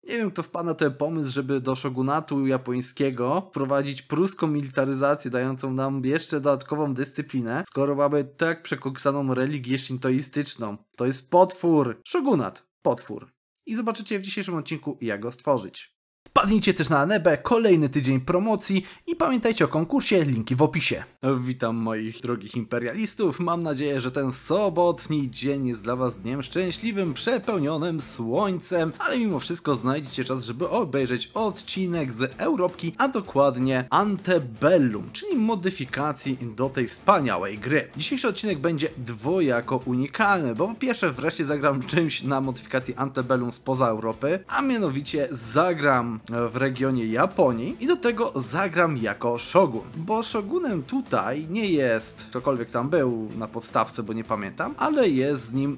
Nie wiem, kto wpadł na ten pomysł, żeby do shogunatu japońskiego wprowadzić pruską militaryzację, dającą nam jeszcze dodatkową dyscyplinę, skoro mamy tak przekoksaną religię shintoistyczną. To jest potwór! Shogunat. Potwór. I zobaczycie w dzisiejszym odcinku, jak go stworzyć. Wpadnijcie też na Anebę, kolejny tydzień promocji i pamiętajcie o konkursie, linki w opisie. Witam moich drogich imperialistów, mam nadzieję, że ten sobotni dzień jest dla was dniem szczęśliwym, przepełnionym słońcem, ale mimo wszystko znajdziecie czas, żeby obejrzeć odcinek z Europki, a dokładnie Antebellum, czyli modyfikacji do tej wspaniałej gry. Dzisiejszy odcinek będzie dwojako unikalny, bo po pierwsze wreszcie zagram czymś na modyfikacji Antebellum spoza Europy, a mianowicie zagram w regionie Japonii i do tego zagram jako shogun, bo shogunem tutaj nie jest ktokolwiek tam był na podstawce, bo nie pamiętam, ale jest z nim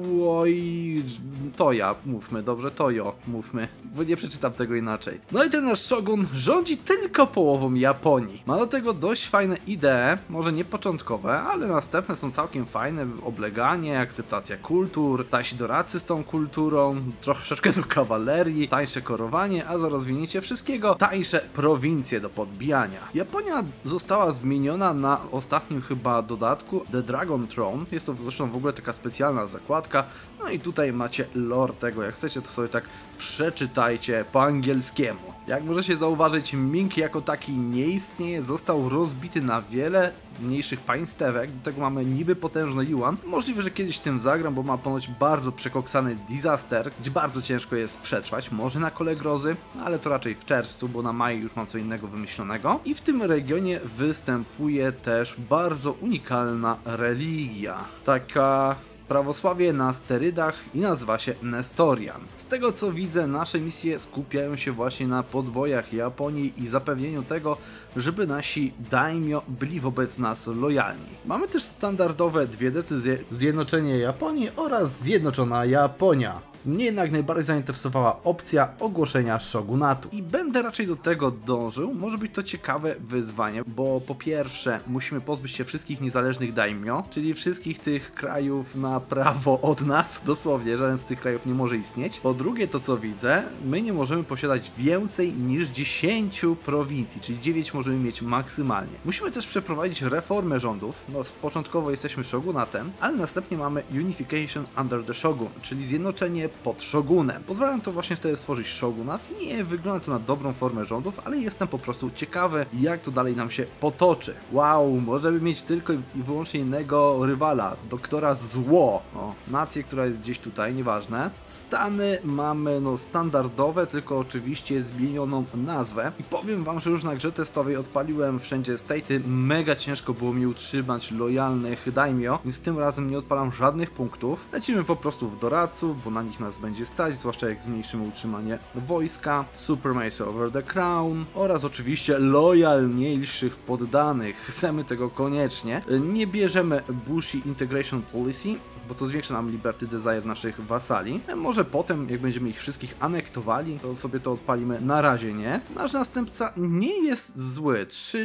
Toya, mówmy, dobrze, Toyo, mówmy, bo nie przeczytam tego inaczej. No i ten nasz shogun rządzi tylko połową Japonii. Ma do tego dość fajne idee, może nie początkowe, ale następne są całkiem fajne, obleganie, akceptacja kultur, tańsi doradcy z tą kulturą, troszeczkę do kawalerii, tańsze korowanie, a za rozwinięcie wszystkiego tańsze prowincje do podbijania. Japonia została zmieniona na ostatnim chyba dodatku The Dragon Throne. Jest to zresztą w ogóle taka specjalna zakładka. No i tutaj macie lore tego. Jak chcecie, to sobie tak przeczytajcie po angielskiemu. Jak możecie zauważyć, Ming jako taki nie istnieje, został rozbity na wiele mniejszych państewek, do tego mamy niby potężny Yuan. Możliwe, że kiedyś tym zagram, bo ma ponoć bardzo przekoksany disaster, gdzie bardzo ciężko jest przetrwać, może na Kole Grozy, ale to raczej w czerwcu, bo na maj już mam co innego wymyślonego. I w tym regionie występuje też bardzo unikalna religia, taka prawosławie na sterydach i nazywa się Nestorian. Z tego co widzę, nasze misje skupiają się właśnie na podbojach Japonii i zapewnieniu tego, żeby nasi daimyo byli wobec nas lojalni. Mamy też standardowe dwie decyzje: zjednoczenie Japonii oraz zjednoczona Japonia. Mnie jednak najbardziej zainteresowała opcja ogłoszenia shogunatu i będę raczej do tego dążył. Może być to ciekawe wyzwanie, bo po pierwsze musimy pozbyć się wszystkich niezależnych daimyo, czyli wszystkich tych krajów na prawo od nas, dosłownie żaden z tych krajów nie może istnieć. Po drugie, to co widzę, my nie możemy posiadać więcej niż 10 prowincji, czyli 9 możemy mieć maksymalnie. Musimy też przeprowadzić reformę rządów. No, początkowo jesteśmy shogunatem, ale następnie mamy Unification under the Shogun, czyli zjednoczenie pod shogunem. Pozwala to właśnie wtedy stworzyć shogunat. Nie wygląda to na dobrą formę rządów, ale jestem po prostu ciekawy, jak to dalej nam się potoczy. Wow, możemy mieć tylko i wyłącznie innego rywala, doktora Zło. O, nację, która jest gdzieś tutaj, nieważne. Stany mamy no standardowe, tylko oczywiście zmienioną nazwę. I powiem wam, że już na grze testowej odpaliłem wszędzie state'y. Mega ciężko było mi utrzymać lojalnych daimyo, więc tym razem nie odpalam żadnych punktów. Lecimy po prostu w doradców, bo na nich nas będzie stać, zwłaszcza jak zmniejszymy utrzymanie wojska, Supremacy over the Crown oraz oczywiście lojalniejszych poddanych. Chcemy tego koniecznie. Nie bierzemy Bushi Integration Policy, bo to zwiększa nam Liberty Desire naszych wasali. Może potem, jak będziemy ich wszystkich anektowali, to sobie to odpalimy. Na razie nie. Nasz następca nie jest zły.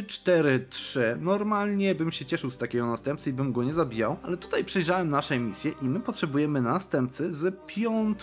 3-4-3. Normalnie bym się cieszył z takiego następcy i bym go nie zabijał, ale tutaj przejrzałem nasze misje i my potrzebujemy następcy z 5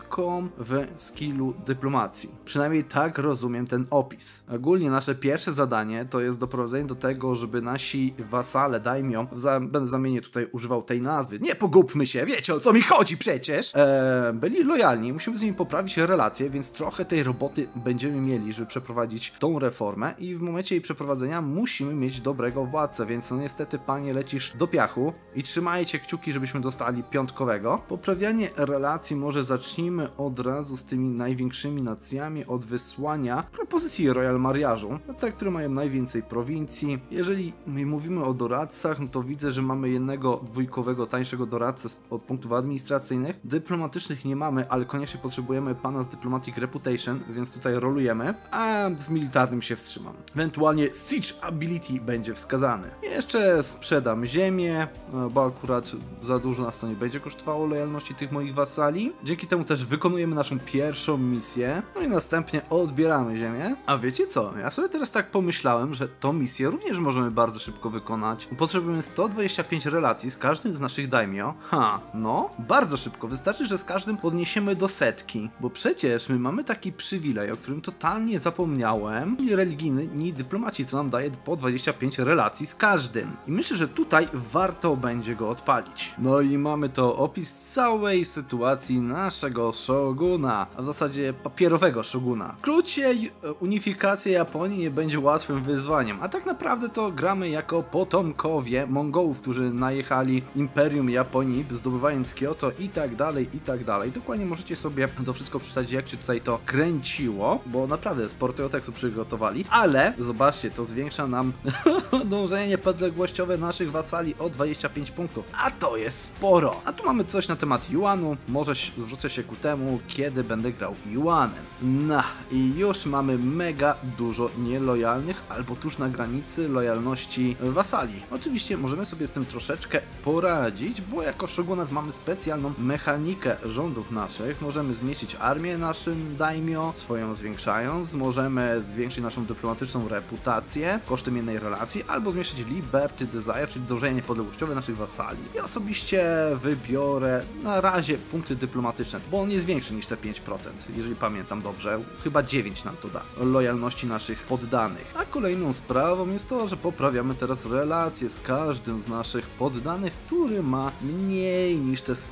w skillu dyplomacji. Przynajmniej tak rozumiem ten opis. Ogólnie nasze pierwsze zadanie to jest doprowadzenie do tego, żeby nasi wasale, daimyo, będę zamienię tutaj używał tej nazwy, nie pogubmy się, wiecie o co mi chodzi przecież, byli lojalni, musimy z nimi poprawić relacje, więc trochę tej roboty będziemy mieli, żeby przeprowadzić tą reformę i w momencie jej przeprowadzenia musimy mieć dobrego władcę, więc no niestety panie lecisz do piachu i trzymajcie kciuki, żebyśmy dostali piątkowego. Poprawianie relacji może zacznijmy od razu z tymi największymi nacjami od wysłania propozycji Royal Mariażu, te, które mają najwięcej prowincji. Jeżeli mówimy o doradcach, no to widzę, że mamy jednego dwójkowego, tańszego doradcę od punktów administracyjnych. Dyplomatycznych nie mamy, ale koniecznie potrzebujemy pana z Diplomatic Reputation, więc tutaj rolujemy, a z militarnym się wstrzymam. Ewentualnie Siege Ability będzie wskazany. Jeszcze sprzedam ziemię, bo akurat za dużo nas to nie będzie kosztowało lojalności tych moich wasali. Dzięki temu też wykonujemy naszą pierwszą misję, no i następnie odbieramy ziemię. A wiecie co? Ja sobie teraz tak pomyślałem, że tą misję również możemy bardzo szybko wykonać. Potrzebujemy 125 relacji z każdym z naszych daimyo. No, bardzo szybko. Wystarczy, że z każdym podniesiemy do setki. Bo przecież my mamy taki przywilej, o którym totalnie zapomniałem. Religijni dyplomaci, co nam daje po 25 relacji z każdym. I myślę, że tutaj warto będzie go odpalić. No i mamy to opis całej sytuacji naszego szoguna. A w zasadzie papierowego szoguna. W skrócie, unifikacja Japonii nie będzie łatwym wyzwaniem. A tak naprawdę to gramy jako potomkowie Mongołów, którzy najechali Imperium Japonii, zdobywając Kyoto i tak dalej, i tak dalej. Dokładnie możecie sobie to wszystko przeczytać, jak się tutaj to kręciło, bo naprawdę sporo tego tekstu przygotowali, ale zobaczcie, to zwiększa nam dążenie niepodległościowe naszych wasali o 25 punktów, a to jest sporo. A tu mamy coś na temat Yuanu, może zwrócę się ku temu, kiedy będę grał Yuanem. No i już mamy mega dużo nielojalnych, albo tuż na granicy lojalności wasali. Oczywiście możemy sobie z tym troszeczkę poradzić, bo jako shogunat mamy specjalną mechanikę rządów naszych. Możemy zmniejszyć armię naszym daimyo, swoją zwiększając, możemy zwiększyć naszą dyplomatyczną reputację kosztem jednej relacji, albo zmniejszyć liberty desire, czyli dążenie niepodległościowe naszych wasali. Ja osobiście wybiorę na razie punkty dyplomatyczne, bo on jest większy niż te 5%, jeżeli pamiętam dobrze. Chyba 9 nam to da lojalności naszych poddanych. A kolejną sprawą jest to, że poprawiamy teraz relacje z każdym z naszych poddanych, który ma mniej niż te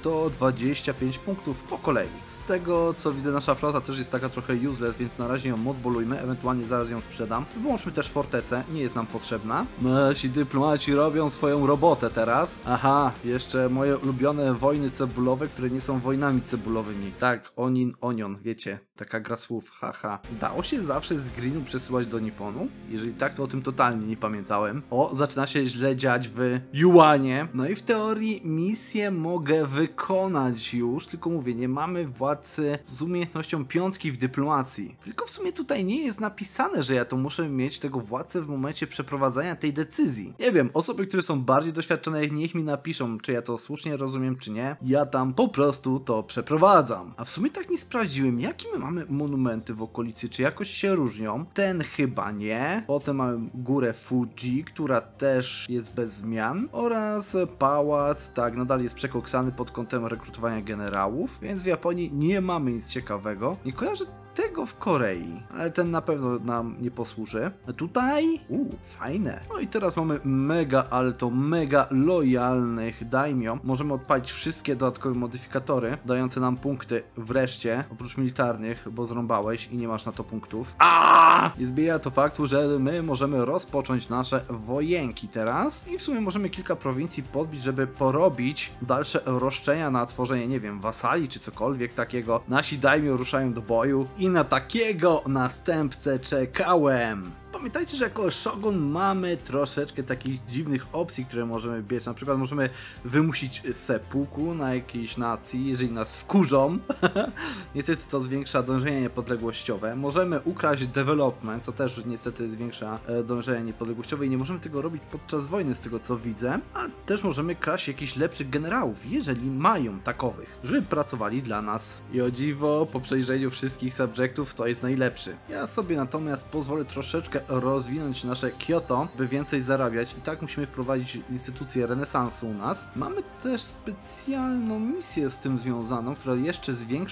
125 punktów po kolei. Z tego co widzę, nasza flota też jest taka trochę useless, więc na razie ją modbolujmy, ewentualnie zaraz ją sprzedam. Wyłączmy też fortecę, nie jest nam potrzebna. Nasi dyplomaci robią swoją robotę teraz. Aha, jeszcze moje ulubione wojny cebulowe, które nie są wojnami cebulowymi. Tak, onion, wiecie, taka gra słów, haha. Dało się zawsze z Greenu przesyłać do Nipponu? Jeżeli tak, to o tym totalnie nie pamiętałem. O, zaczyna się źle dziać w Yuanie. No i w teorii misję mogę wykonać już, tylko mówię, nie mamy władcy z umiejętnością 5 w dyplomacji. Tylko w sumie tutaj nie jest napisane, że ja to muszę mieć tego władcę w momencie przeprowadzania tej decyzji. Nie wiem, osoby, które są bardziej doświadczone, niech mi napiszą, czy ja to słusznie rozumiem, czy nie. Ja tam po prostu to przeprowadzam. A w sumie tak nie sprawdziłem, jakie my mamy monumenty w okolicy, czy jakoś się różnią. Ten chyba nie. Potem mamy górę Fuji, która też jest bez zmian. Oraz pałac, tak, nadal jest przekoksany pod kątem rekrutowania generałów, więc w Japonii nie mamy nic ciekawego. Nie kojarzę tego w Korei, ale ten na pewno nam nie posłuży. A tutaj, fajne. No i teraz mamy mega, ale to mega lojalnych daimyo. Możemy odpalić wszystkie dodatkowe modyfikatory, dające nam punkty wreszcie, oprócz militarnych, bo zrąbałeś i nie masz na to punktów. Nie zbija to faktu, że my możemy rozpocząć nasze wojenki teraz i w sumie możemy kilka prowincji podbić, żeby porobić dalsze roszczenia na tworzenie, nie wiem, wasali czy cokolwiek takiego. Nasi daimyo ruszają do boju i na takiego następcę czekałem. Pamiętajcie, że jako shogun mamy troszeczkę takich dziwnych opcji, które możemy biec. Na przykład możemy wymusić seppuku na jakiejś nacji, jeżeli nas wkurzą. Niestety to zwiększa dążenie niepodległościowe. Możemy ukraść development, co też niestety zwiększa dążenie niepodległościowe i nie możemy tego robić podczas wojny, z tego co widzę. A też możemy kraść jakichś lepszych generałów, jeżeli mają takowych, żeby pracowali dla nas. I o dziwo, po przejrzeniu wszystkich subjectów to jest najlepszy. Ja sobie natomiast pozwolę troszeczkę rozwinąć nasze Kyoto, by więcej zarabiać i tak musimy wprowadzić instytucję renesansu u nas. Mamy też specjalną misję z tym związaną, która jeszcze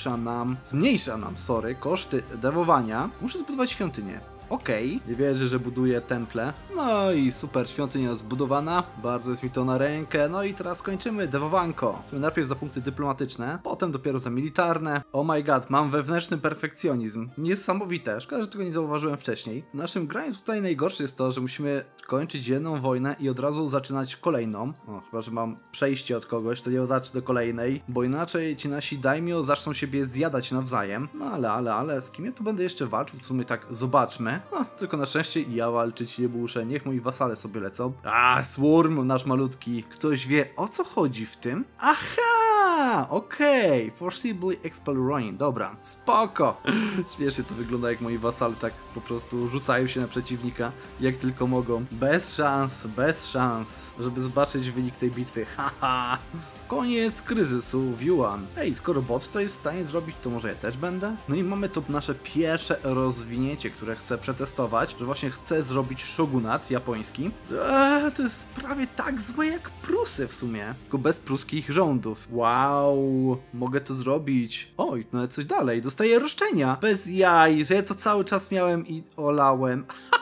zmniejsza nam, koszty dewowania. Muszę zbudować świątynię. Okej, nie wierzę, że buduję temple. No i super, świątynia zbudowana. Bardzo jest mi to na rękę. No i teraz kończymy dewowanko. Najpierw za punkty dyplomatyczne, potem dopiero za militarne. Oh my god, mam wewnętrzny perfekcjonizm. Niesamowite, szkoda, że tego nie zauważyłem wcześniej. W naszym graniu tutaj najgorsze jest to, że musimy kończyć jedną wojnę i od razu zaczynać kolejną. O, chyba, że mam przejście od kogoś, to nie zacznę do kolejnej, bo inaczej ci nasi daimyo zaczną siebie zjadać nawzajem. No ale, z kim ja tu będę jeszcze walczył? W sumie tak zobaczmy. No, tylko na szczęście ja walczyć nie muszę, niech moi wasale sobie lecą. Swarm nasz malutki. Ktoś wie, o co chodzi w tym? Aha! A, okej. Forcibly expel Ronin. Dobra, spoko. Śmiesznie to wygląda, jak moi wasale tak po prostu rzucają się na przeciwnika, jak tylko mogą. Bez szans, żeby zobaczyć wynik tej bitwy. Haha. Koniec kryzysu w Yuan. Ej, skoro bot to jest w stanie zrobić, to może ja też będę? No i mamy tu nasze pierwsze rozwinięcie, które chcę przetestować, że właśnie chcę zrobić shogunat japoński. To jest prawie tak złe jak Prusy w sumie, tylko bez pruskich rządów. Wow, mogę to zrobić. Oj, no coś dalej, dostaję roszczenia. Bez jaj, że ja to cały czas miałem i olałem.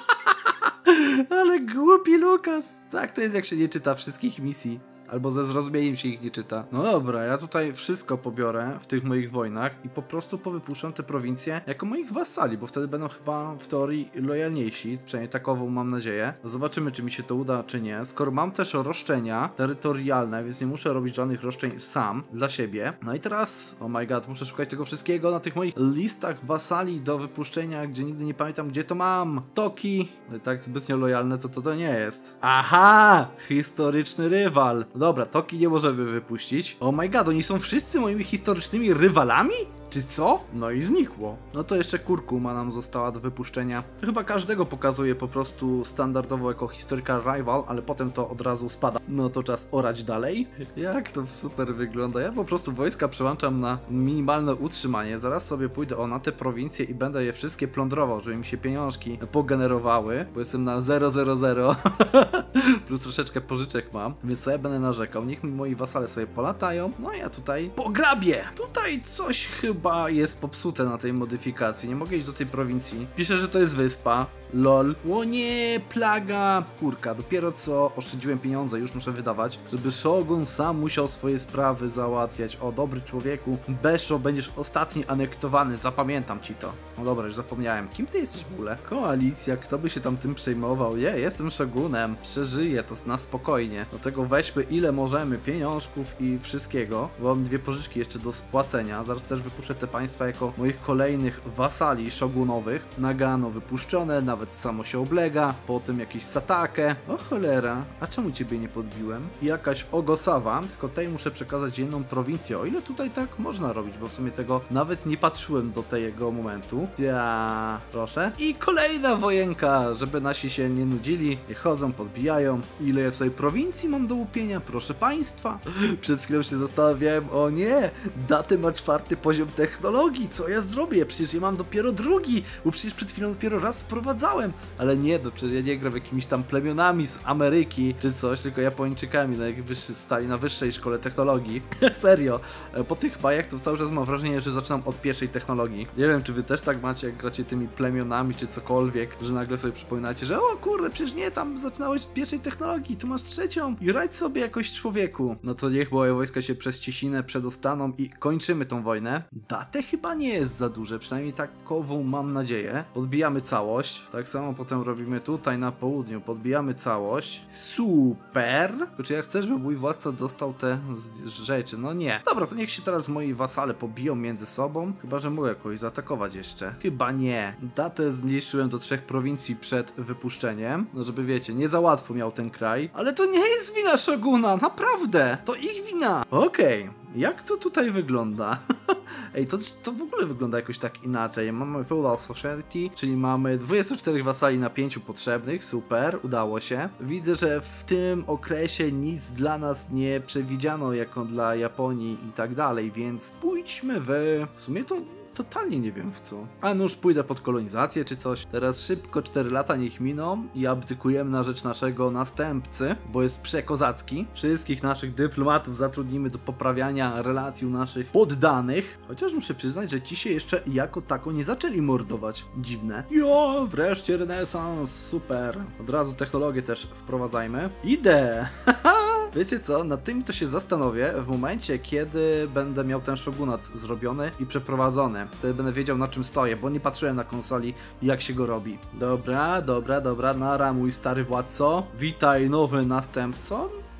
Ale głupi Lukas. Tak to jest, jak się nie czyta wszystkich misji. Albo ze zrozumieniem się ich nie czyta. No dobra, ja tutaj wszystko pobiorę w tych moich wojnach i po prostu powypuszczam te prowincje jako moich wasali, bo wtedy będą chyba w teorii lojalniejsi, przynajmniej takową mam nadzieję. Zobaczymy, czy mi się to uda, czy nie. Skoro mam też roszczenia terytorialne, więc nie muszę robić żadnych roszczeń sam, dla siebie. No i teraz, oh my god, muszę szukać tego wszystkiego na tych moich listach wasali do wypuszczenia, gdzie nigdy nie pamiętam, gdzie to mam. Toki, tak zbytnio lojalne to nie jest. Aha! Historyczny rywal. Dobra, Toki nie możemy wypuścić. Oh my god, oni są wszyscy moimi historycznymi rywalami? Czy co? No i znikło. No to jeszcze Kurkuma nam została do wypuszczenia. To chyba każdego pokazuje po prostu standardowo jako historical rival, ale potem to od razu spada. No to czas orać dalej. Jak to super wygląda. Ja po prostu wojska przełączam na minimalne utrzymanie. Zaraz sobie pójdę na te prowincje i będę je wszystkie plądrował, żeby mi się pieniążki pogenerowały, bo jestem na 000. Plus troszeczkę pożyczek mam, więc co ja będę narzekał. Niech mi moi wasale sobie polatają. No a ja tutaj pograbię. Tutaj coś chyba jest popsute na tej modyfikacji. Nie mogę iść do tej prowincji. Pisze, że to jest wyspa. Lol. O nie, plaga. Kurka, dopiero co oszczędziłem pieniądze, już muszę wydawać, żeby Shogun sam musiał swoje sprawy załatwiać. O, dobry człowieku. Besho, będziesz ostatni anektowany, zapamiętam ci to. No dobra, już zapomniałem. Kim ty jesteś w ogóle? Koalicja, kto by się tam tym przejmował? Jestem Shogunem. Przeżyję to na spokojnie. Do tego weźmy ile możemy pieniążków i wszystkiego, bo mam 2 pożyczki jeszcze do spłacenia. Zaraz też wypuszczę te państwa jako moich kolejnych wasali shogunowych. Nagano wypuszczone, nawet samo się oblega, potem jakiś Satake. O cholera, a czemu ciebie nie podbiłem? I jakaś Ogosawa, tylko tej muszę przekazać jedną prowincję, o ile tutaj tak można robić, bo w sumie tego nawet nie patrzyłem do tego momentu. Ja, proszę. I kolejna wojenka, żeby nasi się nie nudzili, nie chodzą, podbijają. Ile ja tutaj prowincji mam do łupienia, proszę państwa. Przed chwilą się zastanawiałem, o nie, Daty ma 4. poziom technologii, co ja zrobię? Przecież ja mam dopiero 2, bo przecież przed chwilą dopiero raz wprowadzałem. Ale nie, no przecież ja nie gram jakimiś tam plemionami z Ameryki czy coś, tylko Japończykami, stali na wyższej szkole technologii. Serio, po tych bajach to cały czas mam wrażenie, że zaczynam od pierwszej technologii. Nie wiem, czy wy też tak macie, jak gracie tymi plemionami czy cokolwiek, że nagle sobie przypominacie, że o kurde, przecież nie, tam zaczynałeś od pierwszej technologii, tu masz 3. i radź sobie jakoś człowieku. No to niech moje wojska się przez Cisinę przedostaną i kończymy tą wojnę. Datę chyba nie jest za duże, przynajmniej takową mam nadzieję. Podbijamy całość, tak samo potem robimy tutaj na południu, podbijamy całość. Super! Czy ja chcę, żeby mój władca dostał te rzeczy? No nie. Dobra, to niech się teraz moi wasale pobiją między sobą, chyba że mogę jakoś zaatakować jeszcze. Chyba nie. Datę zmniejszyłem do 3 prowincji przed wypuszczeniem, no żeby wiecie, nie za łatwo miał ten kraj. Ale to nie jest wina Shoguna, naprawdę! To ich wina! Okej. Jak to tutaj wygląda? Ej, to w ogóle wygląda jakoś tak inaczej. Mamy Feudal Society, czyli mamy 24 wasali na 5 potrzebnych, super, udało się. Widzę, że w tym okresie nic dla nas nie przewidziano jako dla Japonii i tak dalej, więc pójdźmy w sumie to totalnie nie wiem w co. A no już pójdę pod kolonizację czy coś. Teraz szybko 4 lata niech miną i abdykujemy na rzecz naszego następcy, bo jest przekozacki. Wszystkich naszych dyplomatów zatrudnimy do poprawiania relacji u naszych poddanych. Chociaż muszę przyznać, że ci się jeszcze jako tako nie zaczęli mordować. Dziwne. Jo, wreszcie renesans, super. Od razu technologię też wprowadzajmy. Idę! Wiecie co, nad tym to się zastanowię w momencie, kiedy będę miał ten shogunat zrobiony i przeprowadzony. Wtedy będę wiedział, na czym stoję, bo nie patrzyłem na konsoli, jak się go robi. Dobra, nara mój stary władco. Witaj nowy następco.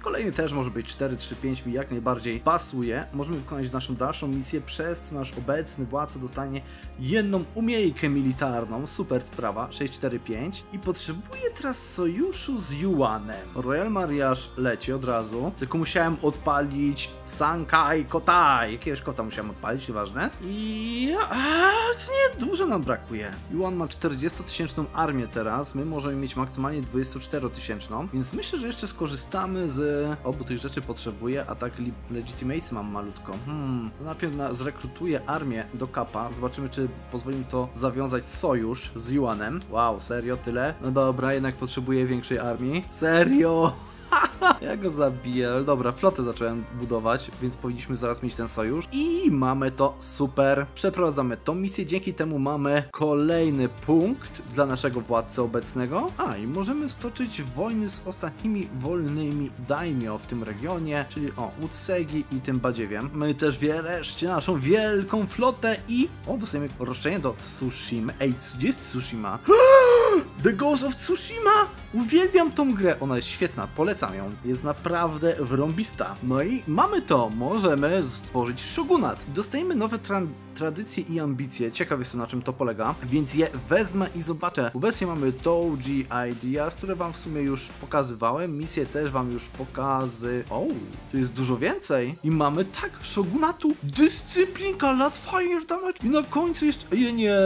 Kolejny też może być 4-3-5 mi jak najbardziej pasuje. Możemy wykonać naszą dalszą misję, przez co nasz obecny władca dostanie jedną umiejętność militarną. Super sprawa, 6-4-5. I potrzebuję teraz sojuszu z Yuanem. Royal Mariage leci od razu, tylko musiałem odpalić Sankai Kotai. Jakiegoś kota musiałem odpalić, nieważne. I... nie, dużo nam brakuje. Yuan ma 40-tysięczną armię teraz, my możemy mieć maksymalnie 24-tysięczną, więc myślę, że jeszcze skorzystamy z obu tych rzeczy. Potrzebuję, a tak Legitimacy mam malutko. Najpierw zrekrutuję armię do kapa, zobaczymy, czy pozwoli mi to zawiązać sojusz z Yuanem. Wow, serio, tyle? No dobra, jednak potrzebuję większej armii. Serio! Ja go zabiję, ale dobra, flotę zacząłem budować, więc powinniśmy zaraz mieć ten sojusz. I mamy to, super. Przeprowadzamy tą misję, dzięki temu mamy kolejny punkt dla naszego władcy obecnego. I możemy stoczyć wojny z ostatnimi wolnymi daimyo w tym regionie, czyli Utsegi i tym badziewiem. My też wreszcie naszą wielką flotę i... dostajemy roszczenie do Tsushima. Ej, gdzie jest Tsushima? The Ghost of Tsushima! Uwielbiam tą grę, ona jest świetna, polecam ją. Jest naprawdę wrąbista. No i mamy to, możemy stworzyć shogunat. Dostajemy nowe tradycje i ambicje, ciekaw jestem, na czym to polega, więc je wezmę i zobaczę. Obecnie mamy Doji Ideas, które wam w sumie już pokazywałem, misję też wam już tu jest dużo więcej. I mamy shogunatu, dyscyplinka, lat fire damage i na końcu jeszcze... Nie,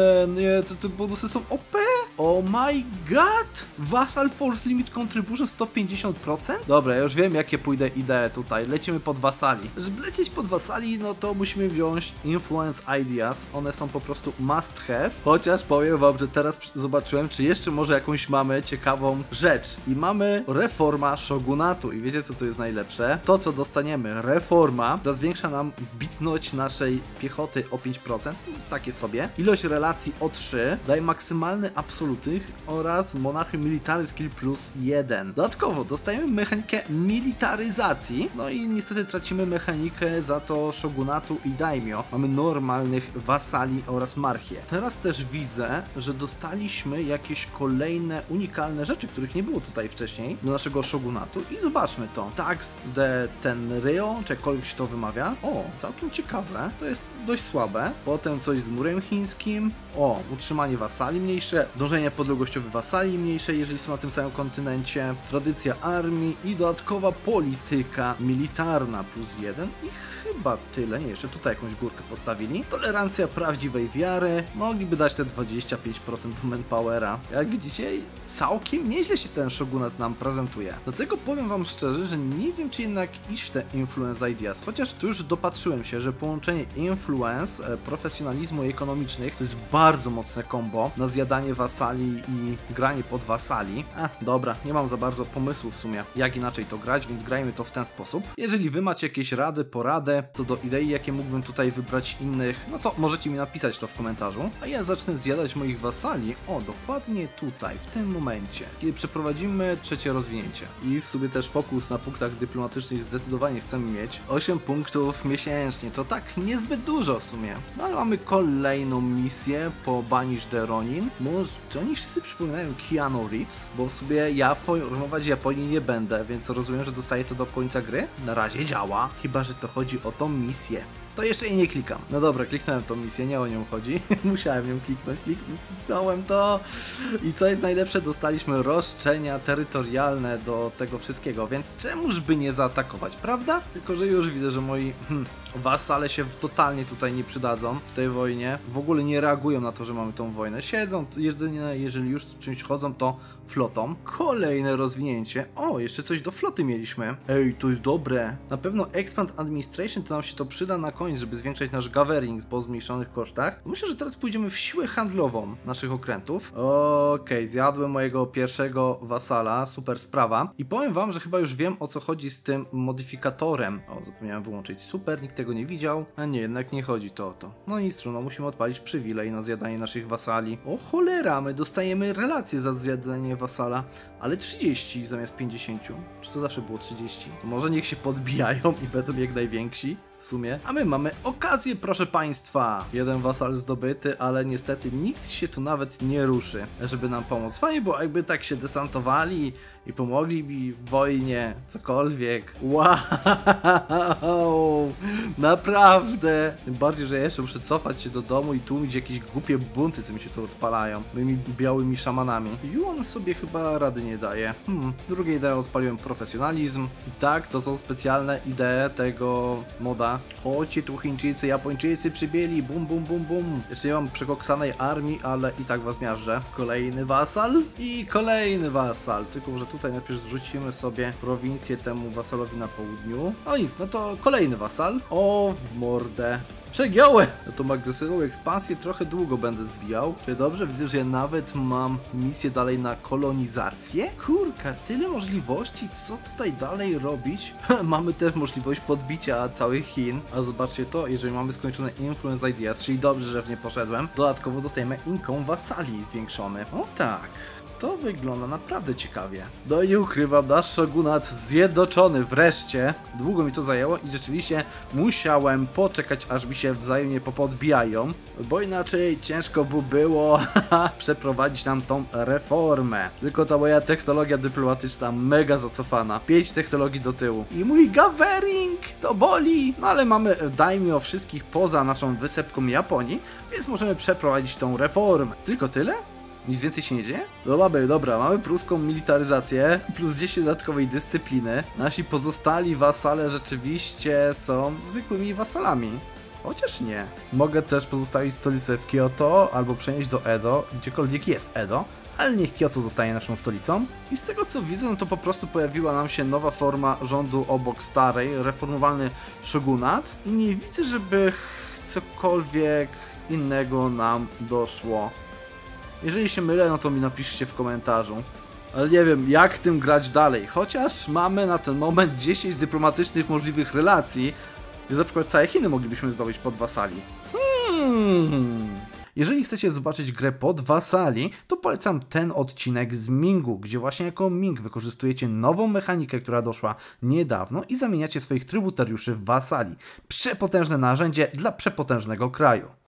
te bonusy są OP! Oh my god! Vassal Force Limit Contribution 150%? Dobra, ja już wiem, jakie pójdę idee tutaj. Lecimy pod wasali. Żeby lecieć pod wasali, no to musimy wziąć Influence Ideas. One są po prostu must have. Chociaż powiem wam, że teraz zobaczyłem, czy jeszcze może jakąś mamy ciekawą rzecz. I mamy reforma shogunatu. I wiecie, co tu jest najlepsze? To, co dostaniemy. Reforma, która zwiększa nam bitność naszej piechoty o 5%. Takie sobie. Ilość relacji o 3. Daje maksymalny absolutnych oraz monarchy military skill plus 1. Dodatkowo dostajemy mechanikę militaryzacji. No i niestety tracimy mechanikę za to shogunatu i daimyo. Mamy normalnych wasali oraz marchię. Teraz też widzę, że dostaliśmy jakieś kolejne unikalne rzeczy, których nie było tutaj wcześniej do naszego shogunatu. I zobaczmy to. Tax de Tenryo, czy jakkolwiek się to wymawia. Całkiem ciekawe. To jest dość słabe. Potem coś z murem chińskim. Utrzymanie wasali mniejsze. Dążenie podległościowe wasali mniejsze, jeżeli są na tym samym kontynencie. Tradycja armii i dodatkowa polityka militarna plus 1 i chyba tyle. Nie, jeszcze tutaj jakąś górkę postawili. Tolerancja prawdziwej wiary. Mogliby dać te 25% manpowera. Jak widzicie, całkiem nieźle się ten shogunat nam prezentuje. Dlatego powiem wam szczerze, że nie wiem, czy jednak iść w te Influence Ideas. Chociaż tu już dopatrzyłem się, że połączenie influence, profesjonalizmu i ekonomicznych to jest bardzo mocne combo na zjadanie wasali i granie pod wasali. Dobra, nie mam za bardzo pomysłu w sumie, jak inaczej to grać, więc grajmy to w ten sposób. Jeżeli wy macie jakieś porady co do idei, jakie mógłbym tutaj wybrać innych, no to możecie mi napisać to w komentarzu. A ja zacznę zjadać moich wasali, dokładnie tutaj, w tym momencie, kiedy przeprowadzimy trzecie rozwinięcie. I w sumie też fokus na punktach dyplomatycznych zdecydowanie chcemy mieć. 8 punktów miesięcznie, to tak niezbyt dużo w sumie. No ale mamy kolejną misję po Banish the Ronin. Czy oni wszyscy przypominają Keanu Reeves? Bo w sumie ja formować Japonii nie będę, więc rozumiem, że dostaję to do końca gry. Na razie działa, chyba że to chodzi o tą misję. To jeszcze jej nie klikam. No dobra, kliknąłem tą misję, nie o nią chodzi. Musiałem ją kliknąć, kliknąłem to. I co jest najlepsze, dostaliśmy roszczenia terytorialne do tego wszystkiego, więc czemuż by nie zaatakować, prawda? Tylko że już widzę, że moi wasale się totalnie tutaj nie przydadzą w tej wojnie. W ogóle nie reagują na to, że mamy tą wojnę. Siedzą, jedynie jeżeli już z czymś chodzą, to flotą. Kolejne rozwinięcie. Jeszcze coś do floty mieliśmy. Ej, to jest dobre. Na pewno Expand Administration to nam się to przyda na koniec, żeby zwiększać nasz gathering po zmniejszonych kosztach. Myślę, że teraz pójdziemy w siłę handlową naszych okrętów. Okej, zjadłem mojego pierwszego wasala, super sprawa. I powiem wam, że chyba już wiem, o co chodzi z tym modyfikatorem. Zapomniałem wyłączyć, super, nikt tego nie widział. A nie, jednak nie chodzi to o to. No nic, musimy odpalić przywilej na zjadanie naszych wasali. O cholera, my dostajemy relacje za zjadanie wasala. ale 30 zamiast 50. Czy to zawsze było 30? To może niech się podbijają i będą jak najwięksi w sumie. A my mamy okazję, proszę państwa. Jeden wasal zdobyty, ale niestety nikt się tu nawet nie ruszy, żeby nam pomóc. Fajnie, bo jakby tak się desantowali i pomogli mi w wojnie, cokolwiek. Wow! Naprawdę! Tym bardziej, że ja jeszcze muszę cofać się do domu i tłumić jakieś głupie bunty, co mi się tu odpalają. Moimi białymi szamanami. I on sobie chyba rady nie daje. Drugie idee odpaliłem profesjonalizm. I tak, to są specjalne idee tego moda. Chodźcie tu Chińczycy, Japończycy przybieli, bum bum bum bum. Jeszcze nie mam przekoksanej armii, ale i tak was miażdżę. Kolejny wasal i kolejny wasal. Tylko, że tutaj najpierw zrzucimy sobie prowincję temu wasalowi na południu. No nic, no to kolejny wasal. O, w mordę. Przegiąłem! No tą agresywną ekspansję trochę długo będę zbijał. Czy dobrze? Widzę, że ja nawet mam misję dalej na kolonizację. Kurka, tyle możliwości, co tutaj dalej robić? Mamy też możliwość podbicia całych Chin. A zobaczcie to, jeżeli mamy skończone Influence Ideas, czyli dobrze, że w nie poszedłem, dodatkowo dostajemy Income Wasali zwiększony. O tak. To wygląda naprawdę ciekawie. No i ukrywam, nasz shogunat zjednoczony wreszcie. Długo mi to zajęło i rzeczywiście musiałem poczekać, aż mi się wzajemnie popodbijają, bo inaczej ciężko by było przeprowadzić nam tą reformę. Tylko ta moja technologia dyplomatyczna mega zacofana. 5 technologii do tyłu. I mój gathering to boli. No ale mamy daimyo wszystkich poza naszą wysepką Japonii, więc możemy przeprowadzić tą reformę. Tylko tyle? Nic więcej się nie dzieje? No dobra, mamy pruską militaryzację, plus 10 dodatkowej dyscypliny. Nasi pozostali wasale rzeczywiście są zwykłymi wasalami. Chociaż nie. Mogę też pozostawić stolicę w Kyoto, albo przenieść do Edo, gdziekolwiek jest Edo, ale niech Kyoto zostanie naszą stolicą. I z tego co widzę, no to po prostu pojawiła nam się nowa forma rządu obok starej, reformowalny shogunat. I nie widzę, żeby cokolwiek innego nam doszło. Jeżeli się mylę, no to mi napiszcie w komentarzu. Ale nie wiem, jak tym grać dalej. Chociaż mamy na ten moment 10 dyplomatycznych możliwych relacji, więc na przykład całe Chiny moglibyśmy zdobyć pod wasali. Jeżeli chcecie zobaczyć grę pod wasali, to polecam ten odcinek z Mingu, gdzie właśnie jako Ming wykorzystujecie nową mechanikę, która doszła niedawno i zamieniacie swoich trybutariuszy w wasali. Przepotężne narzędzie dla przepotężnego kraju.